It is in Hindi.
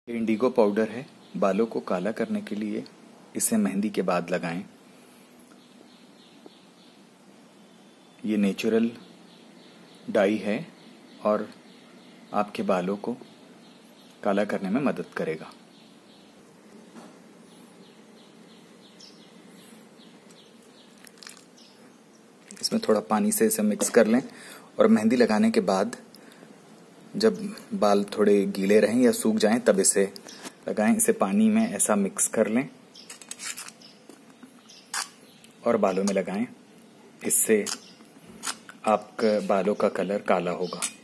इंडिगो पाउडर है, बालों को काला करने के लिए इसे मेहंदी के बाद लगाएं। ये नेचुरल डाई है और आपके बालों को काला करने में मदद करेगा। इसमें थोड़ा पानी से इसे मिक्स कर लें और मेहंदी लगाने के बाद जब बाल थोड़े गीले रहें या सूख जाएं तब इसे लगाएं। इसे पानी में ऐसा मिक्स कर लें और बालों में लगाएं। इससे आपके बालों का कलर काला होगा।